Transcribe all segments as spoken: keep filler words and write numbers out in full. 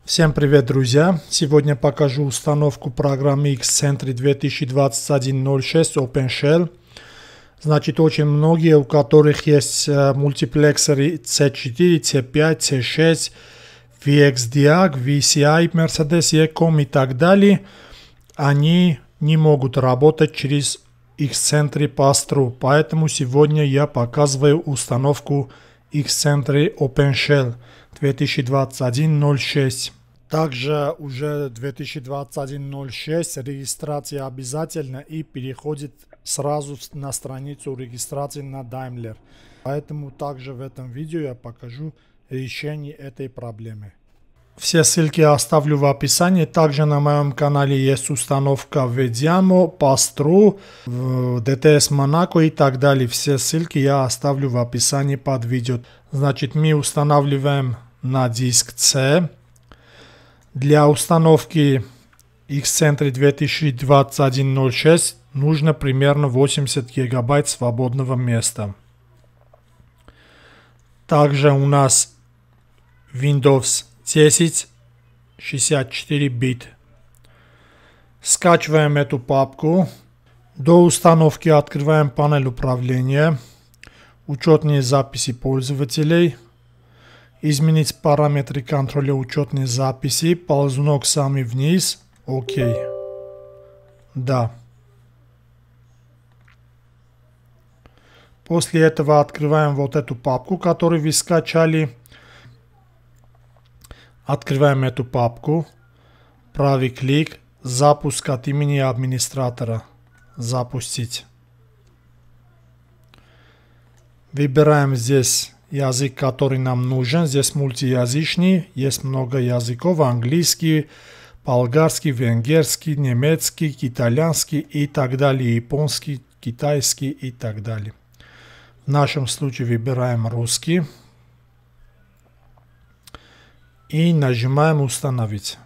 Всем привет, друзья! Сегодня покажу установку программы Xcentric две тысячи двадцать один ноль шесть OpenShell. Значит, очень многие, у которых есть мультиплексоры си четыре, си пять, си шесть, ви экс диаг, ви си ай, Mercedes E-com и так далее, они не могут работать через Xcentric Pass-Through. Поэтому сегодня я показываю установку Xcentric OpenShell две тысячи двадцать один ноль шесть. Также уже две тысячи двадцать один ноль шесть регистрация обязательна и переходит сразу на страницу регистрации на Daimler. Поэтому также в этом видео я покажу решение этой проблемы. Все ссылки оставлю в описании. Также на моем канале есть установка Vediamo, Pass-Through, ди ти эс Monaco и так далее. Все ссылки я оставлю в описании под видео. Значит, мы устанавливаем на диск C. Для установки Xcentric две тысячи двадцать один ноль шесть нужно примерно восемьдесят гигабайт свободного места. Также у нас Windows десять шестьдесят четыре бит. Скачиваем эту папку. До установки открываем панель управления, учетные записи пользователей. Изменить параметры контроля учетной записи. Ползунок самый вниз. Окей. Да. После этого открываем вот эту папку, которую вы скачали. Открываем эту папку. Правый клик. Запуск от имени администратора. Запустить. Выбираем здесь язык, который нам нужен. Здесь мультиязычный. Есть много языков. Английский, болгарский, венгерский, немецкий, итальянский и так далее. Японский, китайский и так далее. В нашем случае выбираем русский. И нажимаем «Установить».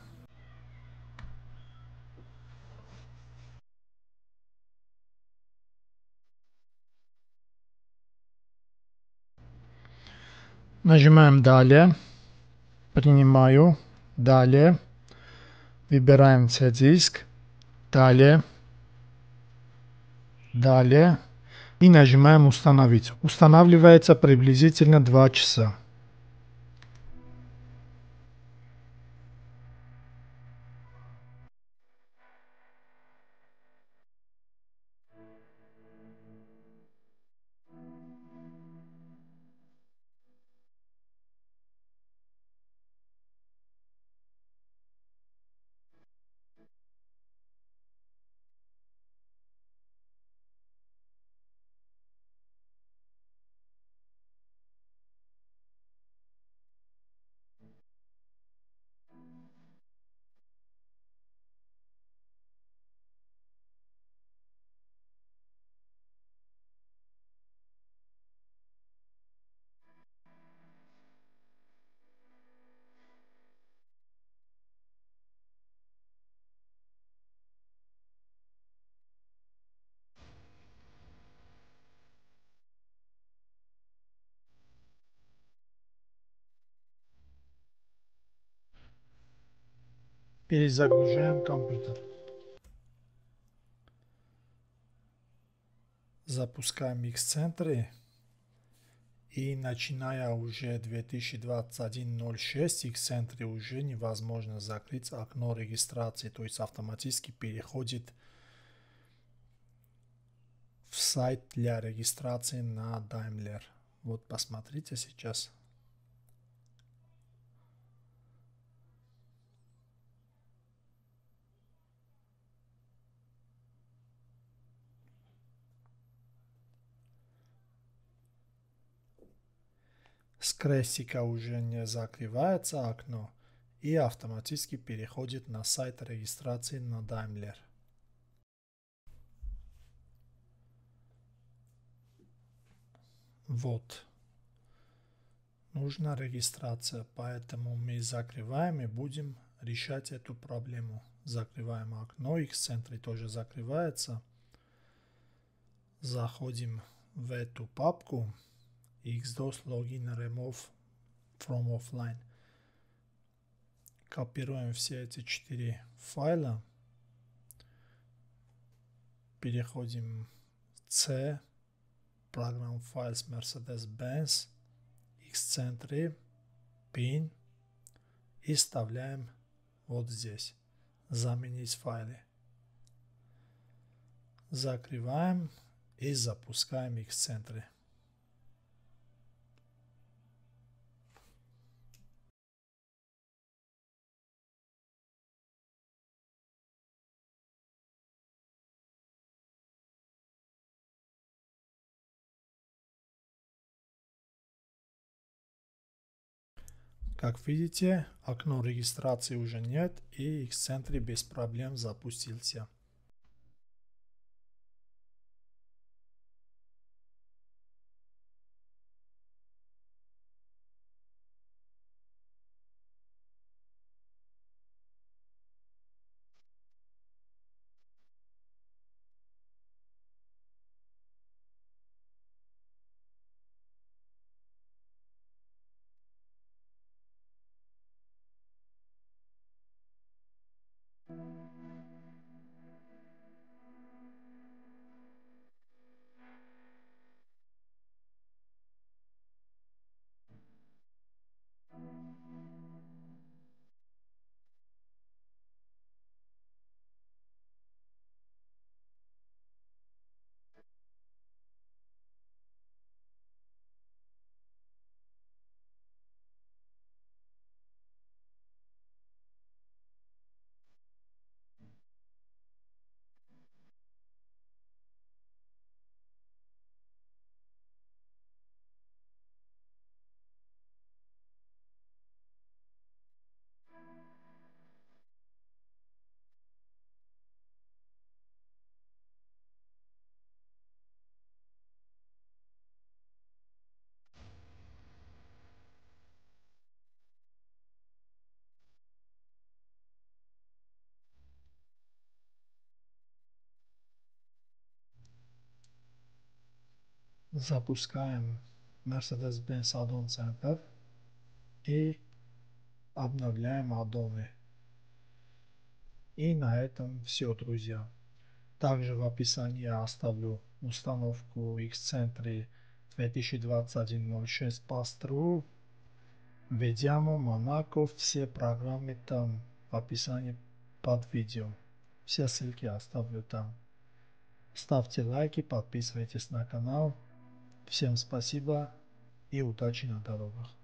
Нажимаем «Далее». Принимаю. Далее. Выбираем C-диск. Далее. Далее. И нажимаем «Установить». Устанавливается приблизительно два часа. Перезагружаем компьютер. Запускаем Xcentric. И начиная уже две тысячи двадцать один ноль шесть Xcentric уже невозможно закрыть окно регистрации. То есть автоматически переходит в сайт для регистрации на Daimler. Вот посмотрите сейчас. С крестика уже не закрывается окно и автоматически переходит на сайт регистрации на Daimler. Вот. Нужна регистрация, поэтому мы закрываем и будем решать эту проблему. Закрываем окно, Xcentric тоже закрывается. Заходим в эту папку. Xdos Login Remove from Offline. Копируем все эти четыре файла. Переходим в C, Program Files Mercedes-Benz, Xcentre, Pin и вставляем вот здесь. Заменить файлы. Закрываем и запускаем Xcentre. Как видите, окно регистрации уже нет и Xcentre без проблем запустился. Запускаем Mercedes-Benz Add-on Center и обновляем аддоны. И на этом все, друзья. Также в описании я оставлю установку Xcentre две тысячи двадцать один ноль шесть Pass-Through, Vediamo, Monaco, все программы там в описании под видео. Все ссылки оставлю там. Ставьте лайки, подписывайтесь на канал. Всем спасибо и удачи на дорогах.